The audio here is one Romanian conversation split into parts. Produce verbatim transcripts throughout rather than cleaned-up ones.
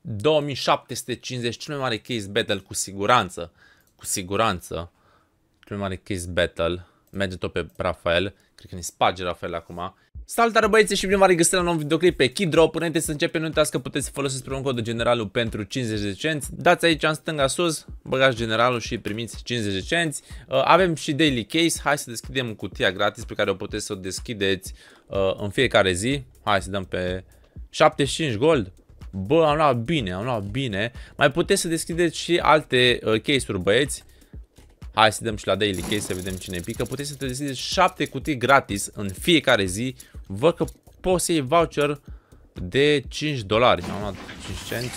două mii șapte sute cincizeci, cel mai mare case battle cu siguranță. Cu siguranță. Cel mai mare case battle. Merge tot pe Rafael. Cred că ne sparge Rafael acum. Salutare băieți și bine v-am regăsit la un nou videoclip pe Keydrop. Înainte să începem, nu uitați că puteți folosi spre un cod generalul pentru cincizeci de cenți. Dați aici în stânga sus, băgați generalul și primiți cincizeci de cenți. Uh, avem și daily case. Hai să deschidem cutia gratis pe care o puteți să o deschideți uh, în fiecare zi. Hai să dăm pe șaptezeci și cinci gold. Bă, am luat bine, am luat bine. Mai puteți să deschideți și alte uh, case-uri, băieți. Hai să dăm și la daily case să vedem cine pică. Puteți să te deschideți șapte cutii gratis în fiecare zi. Văd că poți să iei voucher de cinci dolari. Am luat cinci cenți.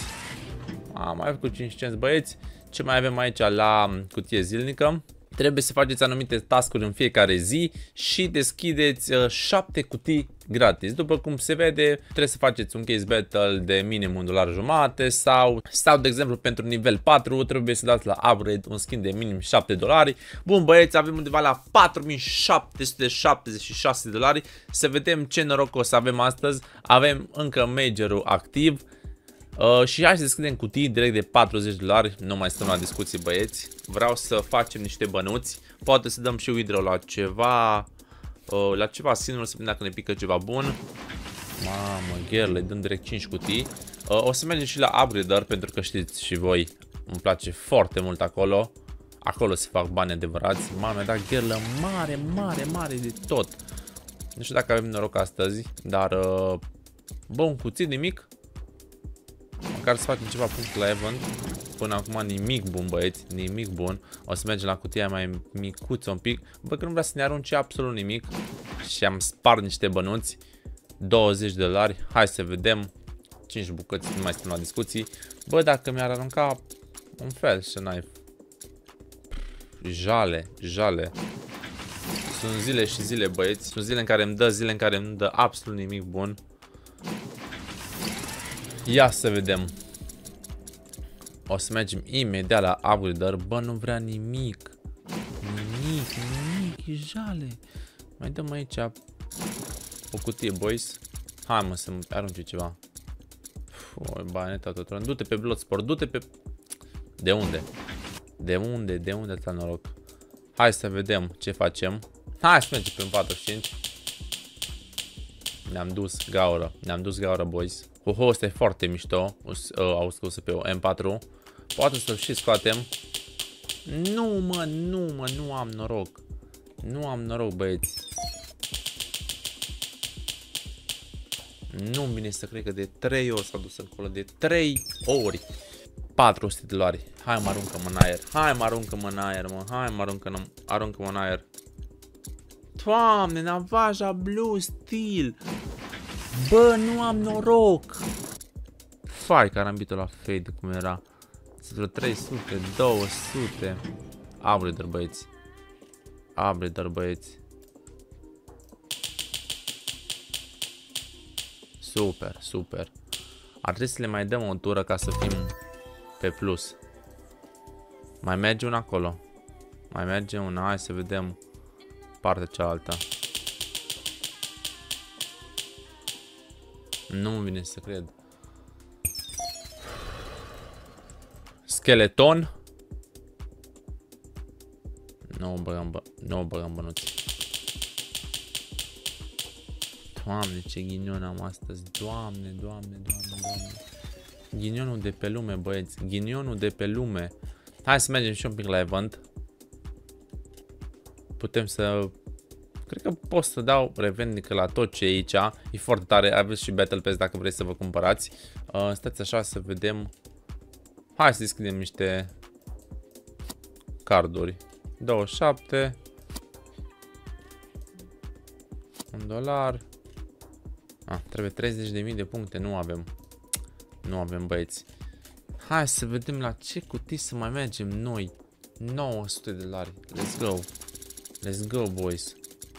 Am mai făcut cinci cenți, băieți. Ce mai avem aici la cutie zilnică? Trebuie să faceți anumite task-uri în fiecare zi și deschideți șapte cutii gratis. După cum se vede, trebuie să faceți un case battle de minim un dolar jumate sau, sau de exemplu, pentru nivel patru trebuie să dați la upgrade un skin de minim șapte dolari. Bun, băieți, avem undeva la patru mii șapte sute șaptezeci și șase dolari. Să vedem ce noroc o să avem astăzi. Avem încă majorul activ. Uh, și hai să deschidem cutii direct de patruzeci de dolari. Nu mai stăm la discuții, băieți. Vreau să facem niște bănuți. Poate să dăm și withdraw la ceva uh, La ceva skin-uri, să vedem dacă ne pică ceva bun. Mamă, girl, le dăm direct cinci cutii. uh, O să mergem și la upgrader, pentru că știți și voi, îmi place foarte mult acolo. Acolo se fac bani adevărați. Mamă, dar girl mare, mare, mare de tot. Nu știu dacă avem noroc astăzi, dar uh, bă, un cuțit nimic. Măcar să facem ceva punct la event. Până acum nimic bun, băieți, nimic bun. O să mergem la cutia mai micuță un pic. Bă, că nu vrea să ne arunce absolut nimic. Și am spart niște bănuți. douăzeci de dolari. Hai să vedem. cinci bucăți, nu mai stăm la discuții. Bă, dacă mi-ar arunca un fel și knife. Jale, jale. Sunt zile și zile, băieți. Sunt zile în care îmi dă, zile în care nu dă absolut nimic bun. Ia să vedem. O să mergem imediat la upgrader. Bă, nu vrea nimic. Nimic, nimic, e jale. Mai dăm aici o cutie, boys. Hai, mă, să-mi arunce ceva. Oi, baneta tot. Du-te pe Bloodsport, du-te pe... De unde? De unde? De unde ți-a noroc? Hai să vedem ce facem. Hai să mergem pe un patruzeci și cinci. Ne-am dus gaură. Ne-am dus gaură, boys. Oho, ăsta e foarte mișto. Au scos pe o M patru. Poate să-l și scoatem. Nu, mă, nu, mă, nu am noroc. Nu am noroc, băieți. Nu-mi vine să cred că de trei ori s-a dus acolo. De trei ori. patru sute de dolari. Hai, mă, aruncă-mă în aer. Hai, mă, aruncă-mă în aer, mă. Hai, mă, aruncă-mă aruncă în aer. Doamne, Navaja Blue Steel. Bă, nu am noroc. Fai, carambitul la fade cum era. trei sute, două sute. Upgrader, băieți. Upgrader, băieți. Super, super. Ar trebui să le mai dăm o tură ca să fim pe plus. Mai merge una acolo. Mai merge una, hai să vedem partea cealaltă. Nu-mi vine să cred. Skeleton. Nu băgăm, bă, nu băgăm bănuți. Doamne, ce ghinion am astăzi. Doamne, doamne, doamne, doamne. Ghinionul de pe lume, băieți. Ghinionul de pe lume. Hai să mergem și un pic la event. Putem să... Cred că pot să dau revendică la tot ce e aici. E foarte tare. Aveți și Battle Pass dacă vreți să vă cumpărați. Uh, stați așa să vedem. Hai să deschidem niște carduri. douăzeci și șapte. un dolar. Ah, trebuie treizeci de mii de puncte. Nu avem. Nu avem, băieți. Hai să vedem la ce cutii să mai mergem noi. nouă sute de dolari. Let's go. Let's go, boys.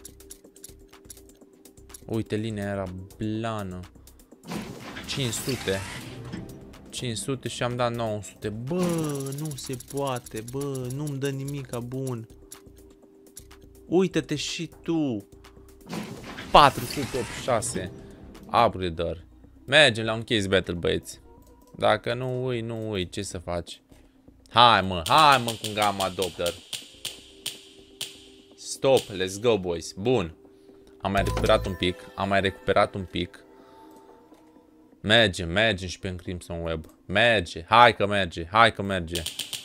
Uite, linia era blană. cinci sute. cinci sute și am dat nouă sute. Bă, nu se poate. Bă, nu-mi dă nimica bun. Uită-te și tu. patru sute optzeci și șase. Upgrader. Mergem la un case battle, băieți. Dacă nu ui, nu ui, ce să faci? Hai mă, hai mă cu Gamma Doppler. Stop, let's go boys. Bun. Am mai recuperat un pic, am mai recuperat un pic. Merge, merge și pe Crimson Web. Merge, hai că merge, hai că merge.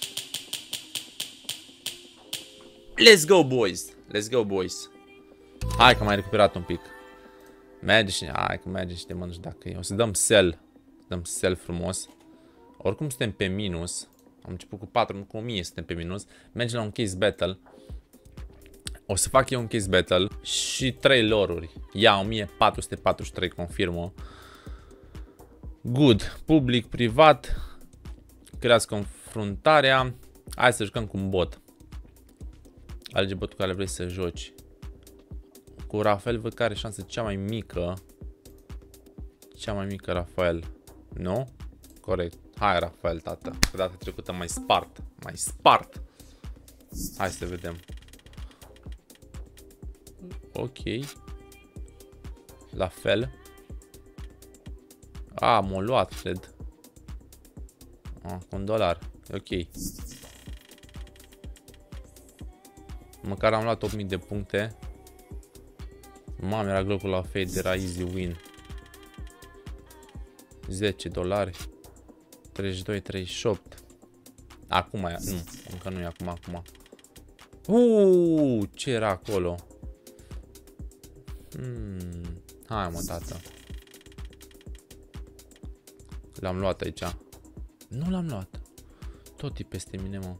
Let's go boys, let's go boys. Hai că am mai recuperat un pic. Merge și, hai că merge și te mănânci dacă e. O să dăm sell, dăm sell frumos. Oricum suntem pe minus. Am început cu patru, cu o mie suntem pe minus. Mergem la un case battle. O să fac eu un case battle și trei loruri. Ia o mie patru sute patruzeci și trei, confirmă. Good. Public, privat. Creați confruntarea. Hai să jucăm cu un bot. Alege botul care vrei să joci. Cu Rafael văd că are șansă cea mai mică. Cea mai mică Rafael. Nu? Corect. Hai Rafael, tată. Că data trecută mai spart. Mai spart. Hai să vedem. Ok. La fel. A, m-a luat, cred. A, cu un dolar. Ok. Măcar am luat opt mii de puncte. Mamă, era glocul la Fade, era easy win. zece dolari. treizeci și doi, treizeci și opt. Acum e, nu, încă nu e acum, acum. Uuu, ce era acolo? Hmm, hai mă, tată. L-am luat aici. Nu l-am luat. Tot e peste mine, mă.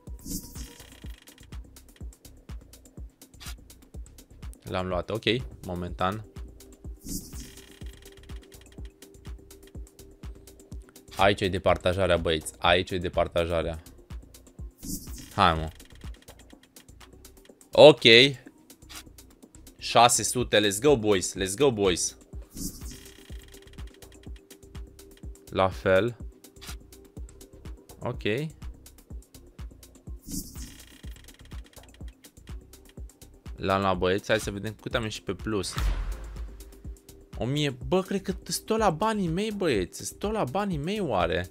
L-am luat, ok, momentan. Aici e departajarea, băieți. Aici e departajarea. Hai, mă. Ok. șase sute, let's go, boys. Let's go, boys. La fel. Ok. L-am luat, băieți. Hai să vedem cât am ieșit pe plus. o mie. Bă, cred că stă la banii mei, băieți. Stă la banii mei, oare?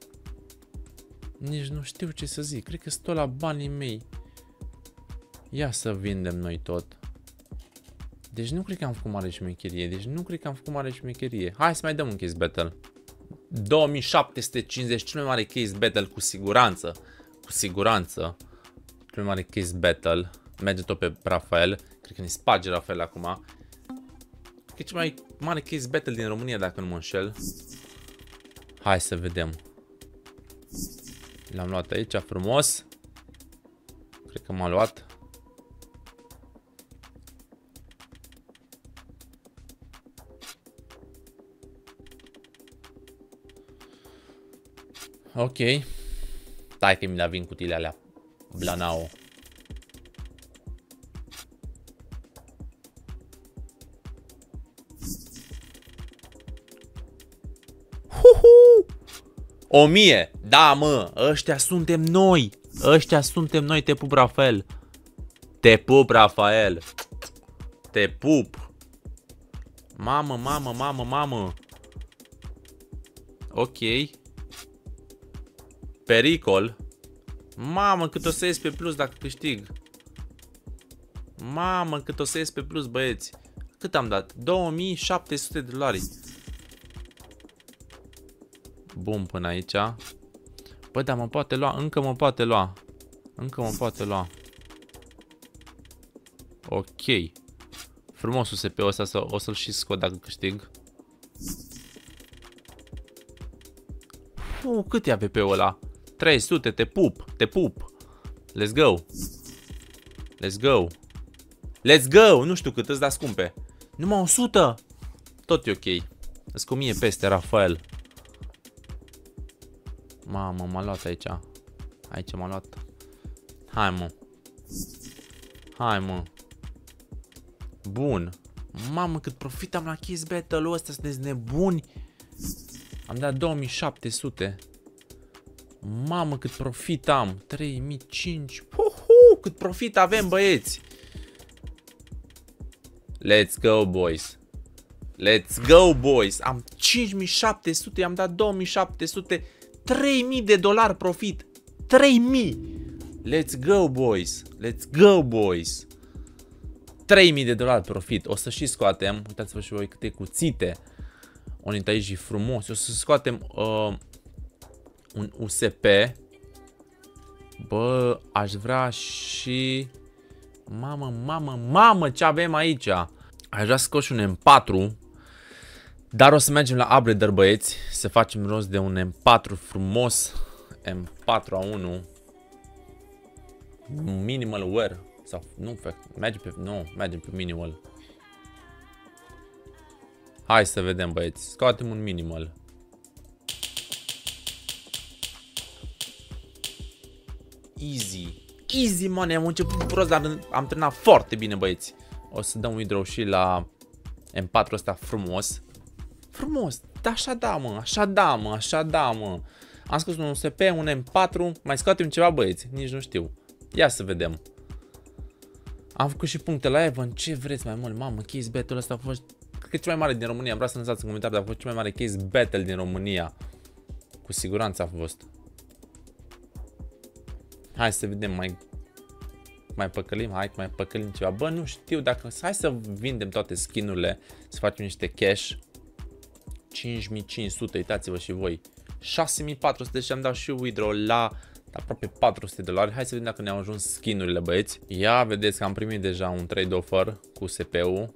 Nici nu știu ce să zic. Cred că stă la banii mei. Ia să vindem noi tot. Deci nu cred că am făcut mare șmecherie. Deci nu cred că am făcut mare șmecherie. Hai să mai dăm un case battle. două mii șapte sute cincizeci, cel mai mare case battle cu siguranță. Cu siguranță. Cel mai mare case battle. Merge tot pe Rafael. Cred că ne sparge Rafael acum. Cred că e cel mai mare case battle din România, dacă nu mă înșel. Hai să vedem. L-am luat aici, frumos. Cred că m-a luat. Ok. Stai că mi le vin cutiile alea. Blanao. O mie. Da, mă. Ăștia suntem noi. Ăștia suntem noi. Te pup, Rafael. Te pup, Rafael. Te pup. Mamă, mamă, mamă, mamă. Ok. Pericol. Mamă, cât o să ies pe plus dacă câștig. Mamă, cât o să ies pe plus, băieți. Cât am dat? două mii șapte sute de dolari. Bun, până aici. Bă, dar mă poate lua. Încă mă poate lua. Încă mă poate lua. Ok. Frumos U S P-ul ăsta, o să-l și scot dacă câștig. Uh, cât e A V P-ul ăla? trei sute, te pup, te pup. Let's go. Let's go. Let's go. Nu știu cât, îți da scumpe. Numai o sută. Tot e ok. Îți cu mie peste, Rafael. Mamă, m-a luat aici. Aici m-a luat. Hai, mă. Hai, mă. Bun. Mamă, cât profit am la Kiss Battle-ul ăsta, sunteți nebuni. Am dat două mii șapte sute. Mamă, cât profit am. trei mii cinci sute. Uhu, cât profit avem, băieți. Let's go, boys. Let's go, boys. Am cinci mii șapte sute, i-am dat două mii șapte sute. trei mii de dolari profit. trei mii. Let's go, boys. Let's go, boys. trei mii de dolari profit. O să și scoatem. Uitați-vă și voi câte cuțite. Un aici frumos. O să scoatem uh, un U S P. Bă, aș vrea și... Mamă, mamă, mamă, ce avem aici? Aș vrea să scot și un M patru. Dar o să mergem la upgrader, băieți. Să facem rost de un M patru frumos. M patru A unu. Minimal wear. Sau nu, mergem pe, nu, mergem pe minimal. Hai să vedem, băieți. Scoatem un minimal. Easy. Easy, man, am început prost, dar am terminat foarte bine, băieți. O să dăm withdraw și la M patru ăsta frumos. Frumos, da, așa da, mă, așa da, mă, așa da, mă. Am scos un U S P, un M patru, mai scoatem ceva, băieți, nici nu știu. Ia să vedem. Am făcut și puncte la Evan, ce vreți mai mult, mamă, case battle ăsta a fost, cred că cel mai mare din România, vreau să lăsați în comentarii, dar a fost cel mai mare case battle din România. Cu siguranță a fost. Hai să vedem, mai mai păcălim, hai mai păcălim ceva. Bă, nu știu dacă, hai să vindem toate skin-urile, să facem niște cash. cinci mii cinci sute, uitați-vă și voi. șase mii patru sute și am dat și withdraw la aproape patru sute de dolari. Hai să vedem dacă ne-au ajuns skin-urile, băieți. Ia, vedeți că am primit deja un trade offer cu S P-ul.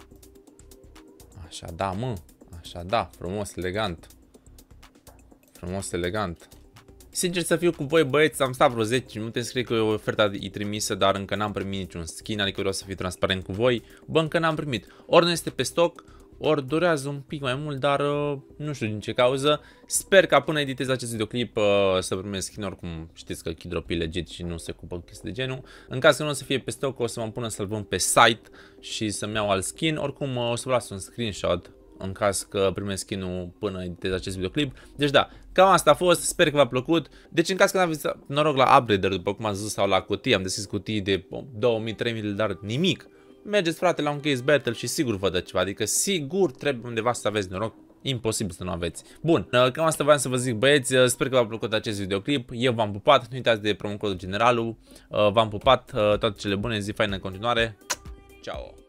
Așa, da, mă. Așa, da, frumos, elegant. Frumos, elegant. Sincer să fiu cu voi, băieți, am stat vreo zece minute, scrie că oferta e trimisă, dar încă n-am primit niciun skin, adică vreau să fiu transparent cu voi. Bă, încă n-am primit. Ori nu este pe stoc, ori durează un pic mai mult, dar uh, nu știu din ce cauză. Sper ca până editez acest videoclip uh, să primesc skin, oricum știți că Kidrop e legit și nu se ocupă chestii de genul. În caz că nu o să fie pe stoc, o să mă pună să-l vând pe site și să-mi iau alt skin, oricum uh, o să vă las un screenshot în caz că primesc skin-ul până editez acest videoclip. Deci da, cam asta a fost, sper că v-a plăcut. Deci în caz că n-aveți noroc la upgrader, după cum am zis, sau la cutii, am deschis cutii de două mii trei mii de dolari, nimic. Mergeți, frate, la un case battle și sigur vă dă ceva, adică sigur trebuie undeva să aveți noroc, imposibil să nu aveți. Bun, cam asta voiam să vă zic, băieți, sper că v-a plăcut acest videoclip, eu v-am pupat, nu uitați de promo codul generalul, v-am pupat, toate cele bune, zi faină în continuare, ciao!